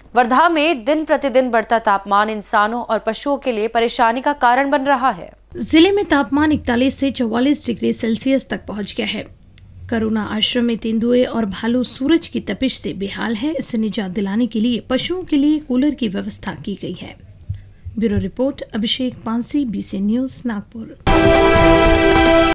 वर्धा में दिन प्रतिदिन बढ़ता तापमान इंसानों और पशुओं के लिए परेशानी का कारण बन रहा है। जिले में तापमान 41 से 44 डिग्री सेल्सियस तक पहुंच गया है। करुणा आश्रम में तेंदुए और भालू सूरज की तपिश से बेहाल है। इससे निजात दिलाने के लिए पशुओं के लिए कूलर की व्यवस्था की गई है। Bureau report, Abhishek Pansi, BCN news, Nagpur.